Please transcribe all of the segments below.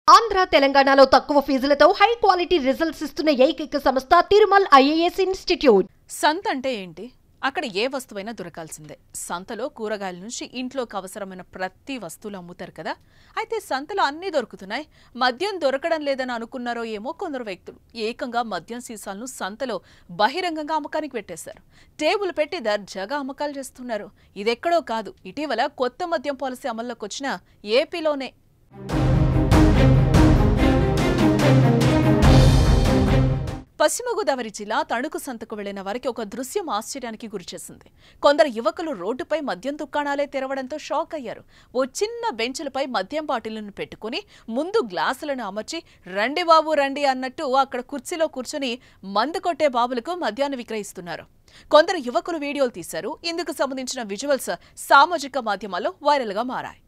ఆంధ్ర తెలంగాణలో తక్కువ ఫీజులతో high quality results ఇస్తున్న ఏకైక సంస్థ తిరుమల్ ఐఏఎస్ ఇన్స్టిట్యూట్. సంత అంటే ఏంటి? అక్కడ ఏ వస్తువైనా దొరకాల్సిందే. సంతలో కూరగాయల నుంచి ఇంట్లోకి అవసరమైన ప్రతి వస్తువులు అమ్ముతారు కదా. అయితే సంతలో అన్నీ దొరుకుతున్నాయి, మద్యం దొరకడం లేదని అనుకున్నారో ఏమో కొందరు వ్యక్తులు. ఏకంగా మద్యం సీసాలను సంతలో బహిరంగంగా అమ్మకానికి పెట్టేశారు. టేబుల్ పెట్టి దర్జాగా అమ్మకాలు చేస్తున్నారు. ఇదెక్కడో కాదు, ఇటీవల కొత్త మద్యం పాలసీ అమల్లోకి వచ్చిన ఏపీలోనే. పశ్చిమ గోదావరి జిల్లా తణుకు సంతకు వెళ్లిన వారికి ఒక దృశ్యం ఆశ్చర్యానికి గురిచేసింది. కొందరు యువకులు రోడ్డుపై మద్యం దుకాణాలే తెరవడంతో షాక్ అయ్యారు. ఓ చిన్న బెంచులపై మద్యం బాటిళ్లను పెట్టుకుని ముందు గ్లాసులను అమర్చి రండి బాబు రండి అన్నట్టు అక్కడ కుర్చీలో కూర్చొని మందు కొట్టే బాబులకు మద్యాన్ని విక్రయిస్తున్నారు. కొందరు యువకులు వీడియోలు తీశారు. ఇందుకు సంబంధించిన విజువల్స్ సామాజిక మాధ్యమాల్లో వైరల్గా మారాయి.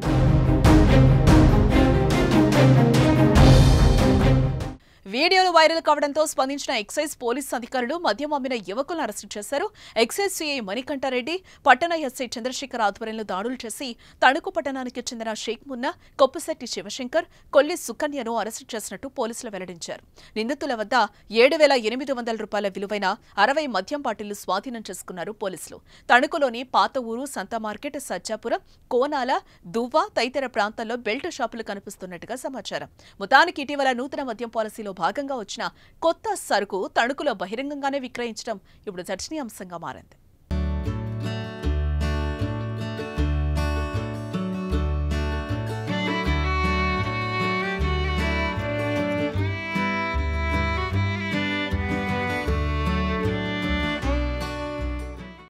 వీడియోలు వైరల్ కావడంతో స్పందించిన ఎక్సైజ్ పోలీస్ అధికారులు మద్యం అమ్మిన యువకులను అరెస్టు చేశారు. ఎక్సైజ్ సిఐ మణికంఠారెడ్డి, పట్టణ ఎస్ఐ చంద్రశేఖర్ ఆధ్వర్యంలో దాడులు చేసి తణుకు పట్టణానికి చెందిన షేక్ మున్నా, కొప్పుశెట్టి శివశంకర్, కొల్లి సుకన్యను అరెస్టు చేసినట్టు పోలీసులు వెల్లడించారు. నిందితుల వద్ద 7,800 రూపాయల విలువైన 60 మద్యం బాటిళ్లు స్వాధీనం చేసుకున్నారు పోలీసులు. తణుకులోని పాత ఊరు, సంత మార్కెట్, సజ్జాపురం, కోనాల, దువ్వ తదితర ప్రాంతాల్లో బెల్ట్ షాపులు కనిపిస్తున్నట్టుగా సమాచారం. మొత్తానికి ఇటీవల నూతన మద్యం పాలసీలో భాగంగా వచ్చిన కొత్త సరుకు తణుకులో బహిరంగంగానే విక్రయించడం ఇప్పుడు చర్చనీయాంశంగా మారింది.